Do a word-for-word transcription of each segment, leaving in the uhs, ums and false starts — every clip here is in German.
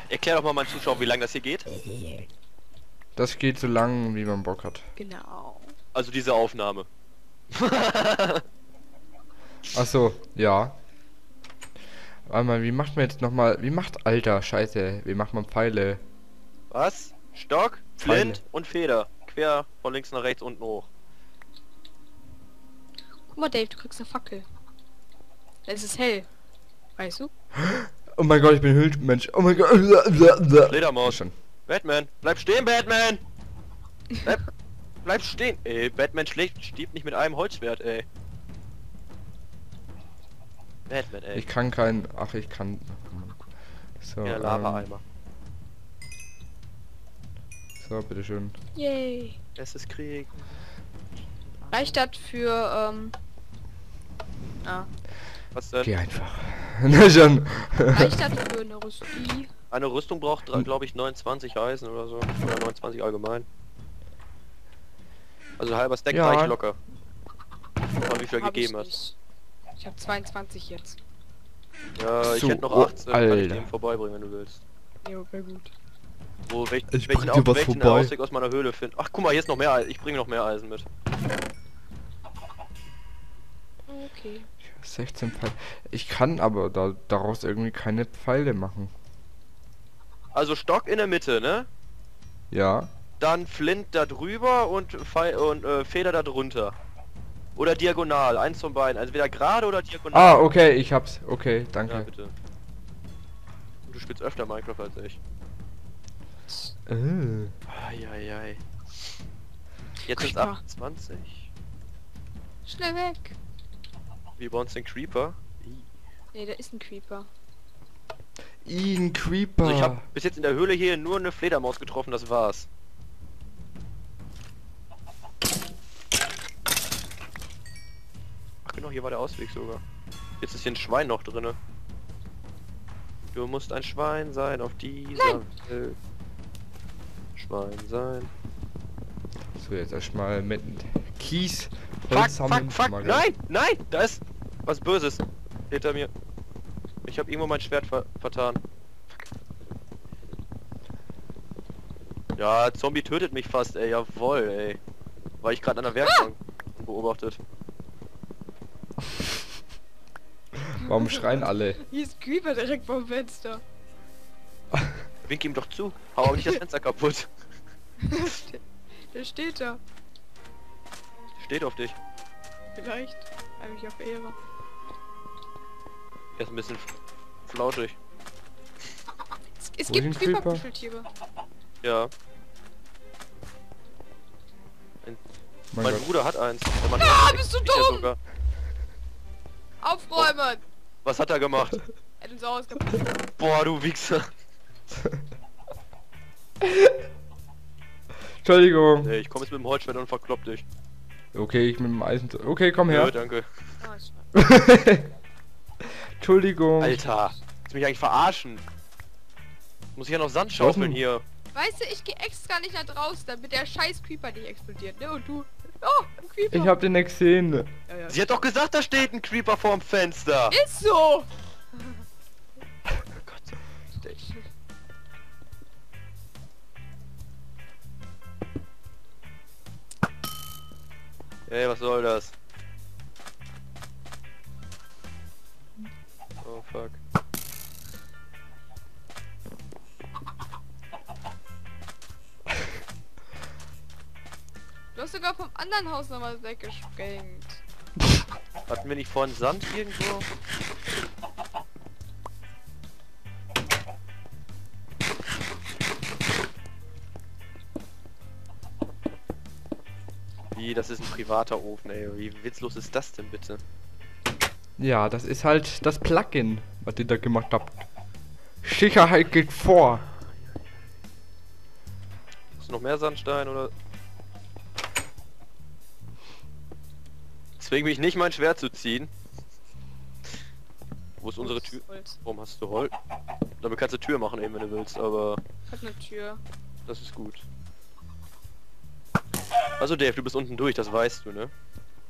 Erklär doch mal meinen Zuschauern, wie lange das hier geht. Das geht so lang, wie man Bock hat. Genau. Also diese Aufnahme. Ach so, ja. Warte mal, wie macht man jetzt nochmal... Wie macht... Alter, scheiße. Wie macht man Pfeile? Was? Stock, Pfeile. Flint und Feder. Quer von links nach rechts unten hoch. Guck mal, Dave, du kriegst eine Fackel. Es ist hell. Weißt du? Oh mein Gott, ich bin Höhlenmensch. Oh mein Gott. Fledermaus. Schon. Batman, bleib stehen, Batman! Bleib, bleib stehen! Ey, Batman schlägt, stirbt nicht mit einem Holzschwert, ey. Batman, ey. Ich kann kein... Ach, ich kann... So, Ja, ähm, Lava-Eimer. so, bitteschön. Yay. Es ist Krieg. Reicht das für, ähm... Ah. Was denn? Geh einfach. Na schon. Reicht das für eine Rüstung? Eine Rüstung braucht, glaube ich, neunundzwanzig Eisen oder so. Oder neunundzwanzig allgemein. Also halber Stack Ja. reicht locker. Mal wie viel er Hab ich gegeben hat. nicht. Ich habe zweiundzwanzig jetzt. Ja, ich So, hätte noch oh, achtzehn, kann ich Alter. dem vorbeibringen, wenn du willst. Jo, wäre gut. Wo, welch, Ich welchen, bring dir Au- was welchen vorbei. Ausweg aus meiner Höhle finden? Ach, guck mal, hier ist noch mehr Eisen. Ich bringe noch mehr Eisen mit. Okay. sechzehn Pfeile. Ich kann aber da, daraus irgendwie keine Pfeile machen. Also Stock in der Mitte, ne? Ja. Dann Flint da drüber und, Pfeil und äh, Feder da drunter. Oder diagonal, eins von beiden. Also entweder gerade oder diagonal. Ah, okay, ich hab's. Okay, Ja, danke. bitte. Du spielst öfter Minecraft als ich. Äh. Eieiei. Jetzt ist Creeper. achtundzwanzig. Schnell weg. Wie bei uns den Creeper. Nee, da ist ein Creeper. Ihn Creeper. Also ich habe bis jetzt in der Höhle hier nur eine Fledermaus getroffen, das war's. Ach genau, hier war der Ausweg sogar. Jetzt ist hier ein Schwein noch drinne. Du musst ein Schwein sein auf dieser Welt. Schwein sein. So, jetzt erstmal mit Kies. Fuck, Holz sammeln. fuck, fuck, Mal nein, nein, da ist was Böses hinter mir. Ich habe irgendwo mein Schwert ver vertan. Fuck. Ja, Zombie tötet mich fast, ey, jawohl, ey. War ich gerade an der Werkbank beobachtet. Warum schreien alle? Hier ist ein Creeper direkt vorm Fenster. Wink ihm doch zu. Hau aber nicht das Fenster kaputt. Der steht da. Steht auf dich. Vielleicht. Eigentlich auf Ehre. Er ist ein bisschen flauschig. Es, es Wo gibt sind Creeper? Creeper-Kuscheltiere. Ja. Mein Mein Gott. Bruder hat eins. Der Mann Ah, hat bist du echt sicher dumm? sogar. Aufräumen! Was hat er gemacht? Er hat uns Haus kaputt. Boah, du Wichser. Entschuldigung. Nee, ich komme jetzt mit dem Holzschwert und verklopp dich. Okay, ich mit dem Eisen. Okay, komm Ja, her. danke. Ah, ist fein. Entschuldigung. Alter, willst du mich eigentlich verarschen? Muss ich ja noch Sand schaufeln denn? hier. Weißt du, ich gehe extra nicht nach draußen, damit der scheiß Creeper nicht explodiert, ne? Und du... Oh, ein Creeper! Ich hab den nicht gesehen. Ja, ja. Sie hat doch gesagt, da steht ein Creeper vorm Fenster. Ist so! Gott. Ey, was soll das? Oh fuck. Du hast sogar vom anderen Haus noch was weggesprengt. Hatten wir nicht vorhin Sand irgendwo? Wie, das ist ein privater Ofen, ey. Wie witzlos ist das denn bitte? Ja, das ist halt das Plugin, was ihr da gemacht habt. Sicherheit geht vor. Ist noch mehr Sandstein oder? Zwing mich nicht, mein Schwert zu ziehen. Wo ist unsere Tür? Holz. Warum hast du Holz? Damit kannst du Tür machen eben, wenn du willst, aber Hat eine Tür. das ist gut. Also Dave, du bist unten durch, das weißt du, ne?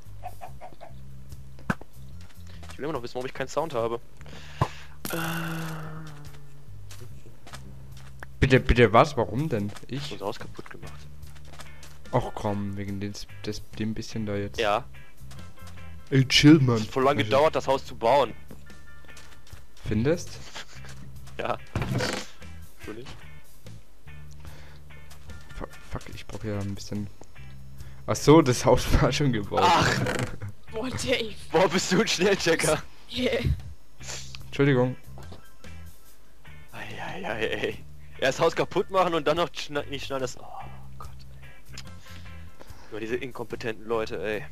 Ich will immer noch wissen, warum ich keinen Sound habe. Bitte, bitte was? Warum denn? Ich? Unser Haus kaputt gemacht. Ach komm, wegen des, des, dem bisschen da jetzt. Ja. Ey, chill, Mann. Es hat voll lange gedauert, das Haus zu bauen. Findest? Ja. Du nicht? Fuck, fuck, ich brauche ja ein bisschen... Ach so, das Haus war schon gebaut. Ach, Boah, Dave. boah, bist du ein Schnellchecker. Yeah. Entschuldigung. Eieiei, ey. Erst Haus kaputt machen und dann noch schna nicht schnell das... Oh Gott, ey. Nur diese inkompetenten Leute, ey.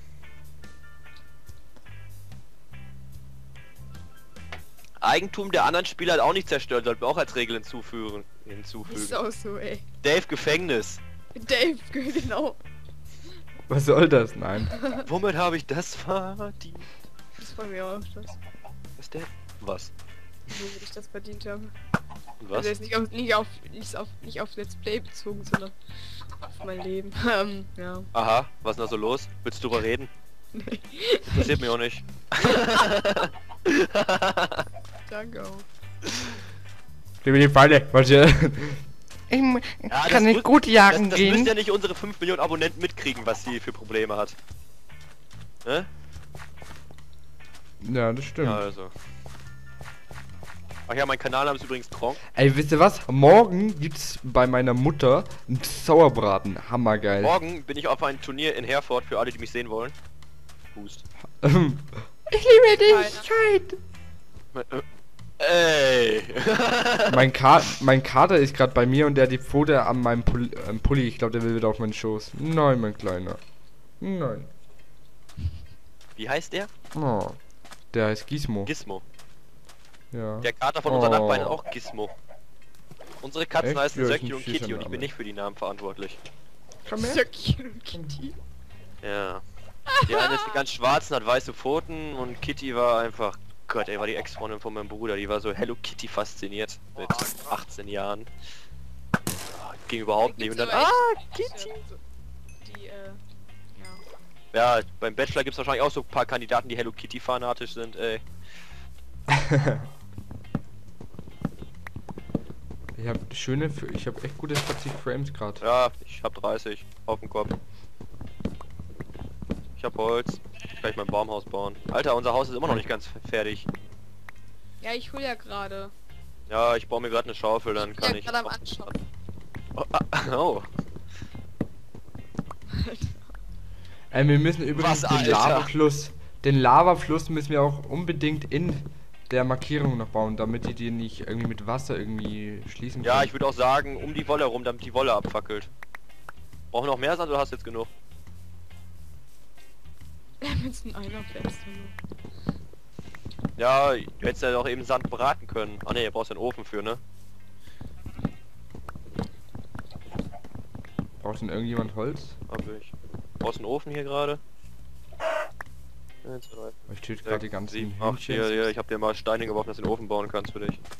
Eigentum der anderen Spieler hat auch nicht zerstört, sollten wir auch als Regel hinzufügen. hinzufügen. Ist auch so, ey. Dave, Gefängnis. Dave, genau. Was soll das? Nein. Womit habe ich das verdient? Das war mir auch das. Was der? Was? So würde ich das verdient haben. Was? Also jetzt nicht auf, nicht auf, nicht auf, nicht auf Let's Play bezogen, sondern auf mein Leben. Ähm, ja. Aha, was ist denn da so los? Willst du drüber reden? Nee. Interessiert mich auch nicht. Danke auch. Gib mir die Pfeile. Warte. Ich mu- Ja, das kann nicht muss- gut jagen Das, das gehen. müssen ja nicht unsere fünf Millionen Abonnenten mitkriegen, was sie für Probleme hat. Ne? Ja, das stimmt. Ja, also. Ach ja, mein Kanal ist übrigens Kronk. Ey, wisst ihr was? Morgen gibt's bei meiner Mutter einen Sauerbraten. Hammergeil. Morgen bin ich auf ein Turnier in Herford für alle, die mich sehen wollen. Hust. Ich liebe dich, Kite. Ey! Mein, Ka mein Kater ist gerade bei mir und der hat die Pfote an meinem Pulli. Ähm, Pulli. Ich glaube, der will wieder auf meinen Schoß. Nein, mein Kleiner. Nein. Wie heißt der? Oh. Der heißt Gizmo. Gizmo. Ja. Der Kater von unserer Oh. Nachbarn ist auch Gizmo. Unsere Katzen Echt? heißen Ja, ist Söcki ein und süßer Kitty und ich bin Name. nicht für die Namen verantwortlich. Komm her. Söckchen und Kitty. Ja. Die eine ist ganz schwarz und hat weiße Pfoten und Kitty war einfach... Gott, ey, war die Ex-Freundin von meinem Bruder. Die war so Hello Kitty fasziniert mit achtzehn Jahren. Ah, ging überhaupt nicht. Und dann... Ah, Kitty! Die, äh, ja. Ja, beim Bachelor gibt es wahrscheinlich auch so ein paar Kandidaten, die Hello Kitty fanatisch sind, ey. Ich habe schöne, ich habe echt gute vierzig Frames gerade. Ja, ich hab dreißig auf dem Kopf. Ich hab Holz. Kann ich mein Baumhaus bauen. Alter, unser Haus ist immer noch nicht ganz fertig. Ja, ich hol ja gerade. Ja, ich baue mir gerade eine Schaufel, dann kann ja ich... gerade am Anschauen. Oh, ah, oh. Ey, wir müssen übrigens Was, den Alter? Lavafluss, den Lavafluss müssen wir auch unbedingt in der Markierung noch bauen, damit die die nicht irgendwie mit Wasser irgendwie schließen Ja, können. ich würde auch sagen, um die Wolle herum, damit die Wolle abfackelt. Brauchen wir noch mehr Sand oder hast du jetzt genug? Mit so einer Fenster nur. Ja, du hättest ja doch eben Sand braten können. Ah ne, ihr brauchst ja einen Ofen für, ne? Braucht denn irgendjemand Holz? Hab ich. Brauchst du einen Ofen hier gerade? eins, zwei, drei, Ich töte gerade die sechs, ganzen sieben, acht, Hühnchen. hier, hier, ich hab dir mal Steine geworfen, dass du den Ofen bauen kannst für dich.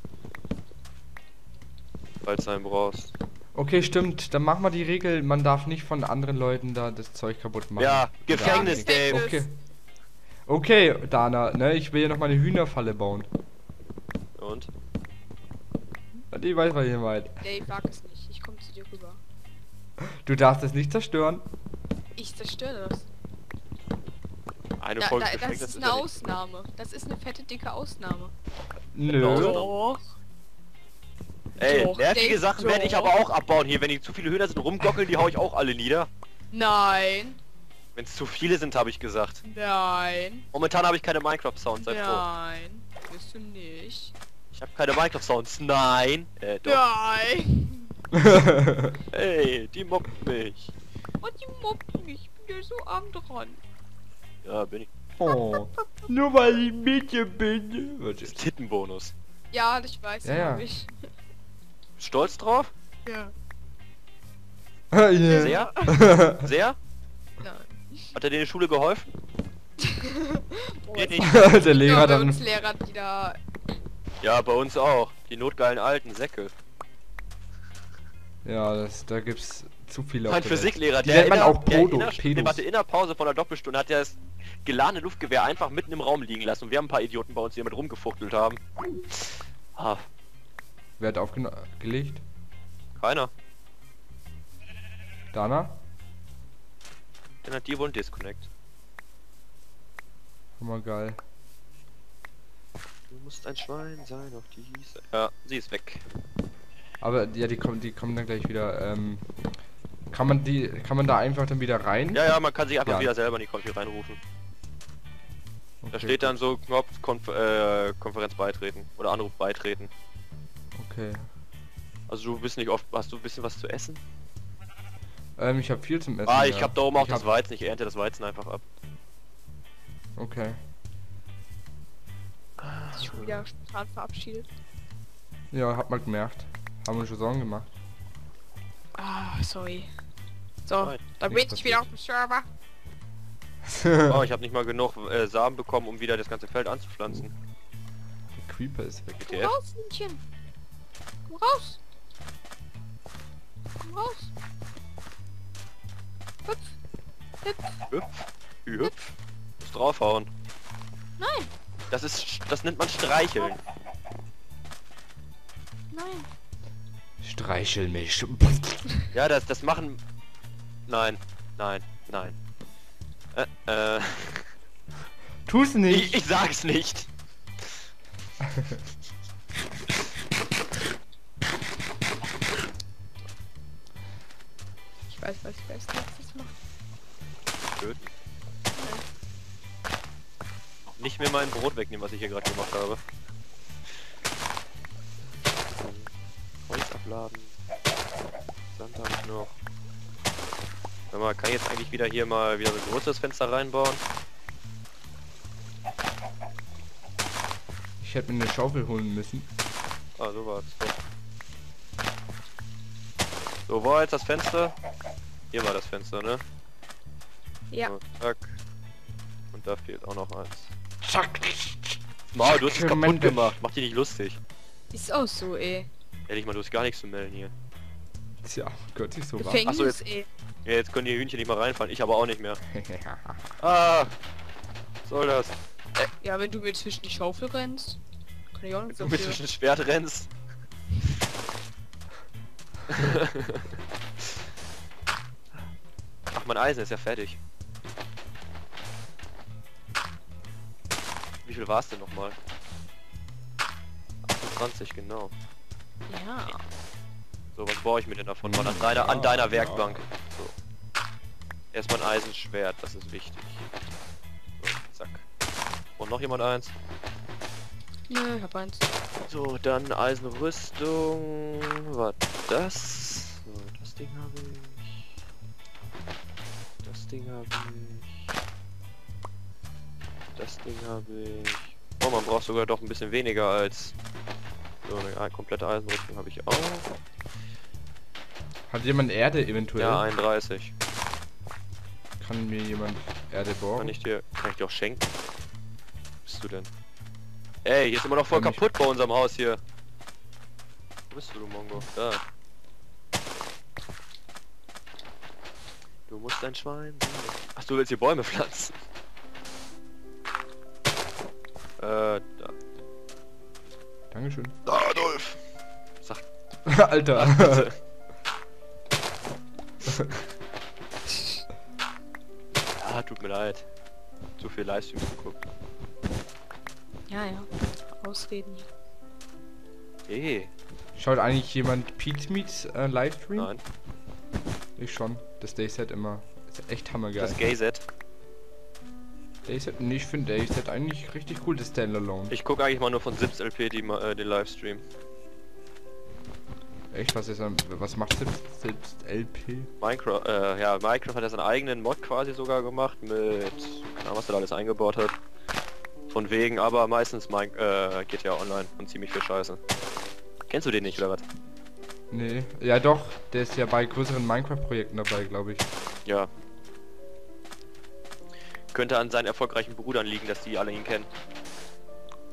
Falls du einen brauchst. Okay, stimmt. Dann machen wir die Regel, man darf nicht von anderen Leuten da das Zeug kaputt machen. Ja, Gefängnis, Ja, Dave. Okay. Okay, Dana, ne, ich will hier noch mal eine Hühnerfalle bauen. Und? Die weiß, was ihr meint. Dave, wag es nicht. Ich komme zu dir rüber. Du darfst es nicht zerstören. Ich zerstöre das. Eine Da, Folge da, das Gefängnis ist ist eine ja nicht- Ausnahme. Das ist eine fette, dicke Ausnahme. Nö. Doch. Ey, Doch, nervige Dave, Sachen werde ich doch. aber auch abbauen hier. Wenn die zu viele Hühner sind, rumgockeln, die hau ich auch alle nieder. Nein. Wenn es zu viele sind, habe ich gesagt. Nein. Momentan habe ich keine Minecraft-Sounds, sei froh. Nein. Wirst du nicht. Ich habe keine Minecraft-Sounds. Nein. Äh, doch. Nein. Ey, die mobbt mich. Und die mobbt mich. Ich bin ja so arm dran. Ja, bin ich. Oh. Nur weil ich ein Mädchen bin. Das ist Tittenbonus. Ja, ich weiß, Ja, ja, ja. hab ich. Stolz drauf? Ja. Ja. Sehr? Sehr? Nein. Hat er dir in der Schule geholfen? Oh, Geht jetzt nicht. haben Der Lehrer wir dann. uns Lehrer, die da... Ja, bei uns auch. Die notgeilen alten Säcke. Ja, das, da gibt's zu viele. Mein auf der Welt. Physiklehrer, Die der, nennt man in auch der, der, Podo, in der, Pedos. der, warte, in der Pause von der Doppelstunde hat er das geladene Luftgewehr einfach mitten im Raum liegen lassen und wir haben ein paar Idioten bei uns, die damit rumgefuchtelt haben. Ah, Wer hat aufgelegt? Keiner. Dana? Den hat die wohl ein Disconnect. Hammer geil. Du musst ein Schwein sein auf diese. Ja, sie ist weg. Aber ja, die kommen, die kommen dann gleich wieder. Ähm, kann man die, kann man da einfach dann wieder rein? Ja, ja, man kann sich einfach Ja. wieder selber in die Konfi reinrufen. Okay, Da steht dann so Knopf Konf äh, Konferenz beitreten oder Anruf beitreten. Okay. Also du bist nicht oft. Hast du ein bisschen was zu essen? Ähm, ich habe viel zum Essen. Ah, ich ja. hab da oben auch Ich das hab- Weizen. Ich ernte das Weizen einfach ab. Okay. Sich schon wieder spontan verabschiedet. Ja, hab mal gemerkt. Haben wir schon Sorgen gemacht. Ah, sorry. So, Nein, dann bin nichts ich wieder auf passiert. dem Server. Oh, ich habe nicht mal genug äh, Samen bekommen, um wieder das ganze Feld anzupflanzen. Der Creeper ist weg. Komm W T F. raus, Hühnchen. Komm raus. Komm raus. Hüpf. Hüpf. Hüpf. Hüpf. Muss draufhauen. Nein. Das ist, das nennt man Streicheln. Nein. Streichel mich. Ja, das, das machen. Nein, nein, nein. Äh, äh. Tu's nicht. Ich, ich sag's nicht. Ich weiß, was ich als nächstes mache. Schön. Nicht mehr mein Brot wegnehmen, was ich hier gerade gemacht habe. Holz abladen. Sand habe ich noch. Sag mal, kann ich jetzt eigentlich wieder hier mal wieder so ein größeres Fenster reinbauen? Ich hätte mir eine Schaufel holen müssen. Ah, so war's. So. So, wo war jetzt das Fenster? Hier war das Fenster, ne? Ja. So, zack. Und da fehlt auch noch eins. Zack. Wow, du hast es kaputt Mensch. gemacht. Mach dich nicht lustig. Ist auch so, ey. Ehrlich mal, du hast gar nichts zu melden hier. Tja, Gott, ich so war. Gefängnis, Ach so, jetzt- ey. Ja, jetzt können die Hühnchen nicht mal reinfallen. Ich aber auch nicht mehr. Ah! Was soll das? Ja, wenn du mir zwischen die Schaufel rennst, kann ich auch Wenn nichts du mit dafür. zwischen Schwert rennst. Ach, mein Eisen ist ja fertig. Wie viel war es denn nochmal? achtundzwanzig, genau. Ja. So, was baue ich mir denn davon? Mal an deiner, an deiner Werkbank. So. Erstmal ein Eisenschwert, das ist wichtig. So, zack. Und noch jemand eins? Nö, ich hab eins. So, dann Eisenrüstung. Was das? So, das Ding habe ich. Das Ding habe ich. Das Ding habe ich. Oh, man braucht sogar doch ein bisschen weniger als so eine ein- komplette Eisenrüstung habe ich auch. Hat jemand Erde eventuell? Ja, einunddreißig. Kann mir jemand Erde borgen? Kann ich dir, kann ich dir auch schenken? Wo bist du denn? Ey, hier ist immer noch voll Kann ich- kaputt bei unserem Haus hier. Wo bist du, du Mongo? Da. Du musst ein Schwein sein. Ach, du willst hier Bäume pflanzen? Äh, da. Dankeschön. Adolf! Sag, Alter. bitte. Ah, tut mir leid. Zu viel Livestream geguckt. Ja, ja. Ausreden. Eh, Schaut eigentlich jemand Pete Meets äh, Livestream? nein. Ich schon. Das Dayset immer. Ist echt hammergeil. Das Gay-Set. Dayset, nee, ich finde Dayset eigentlich richtig cool, das Standalone. Ich gucke eigentlich mal nur von Sips L P die, ma- äh, den Livestream. Echt, was ist am, was macht selbst, selbst L P? Minecraft, äh, ja, Minecraft hat ja seinen eigenen Mod quasi sogar gemacht mit, keine Ahnung, was er da alles eingebaut hat. Von wegen, aber meistens mein, äh, geht ja online und ziemlich viel Scheiße. Kennst du den nicht, oder was? Nee, ja doch, der ist ja bei größeren Minecraft-Projekten dabei, glaube ich. Ja. Könnte an seinen erfolgreichen Brüdern liegen, dass die alle ihn kennen.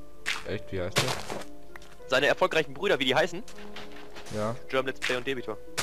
Echt, wie heißt der? Seine erfolgreichen Brüder, wie die heißen? Ja. German Let's Play und Debitor.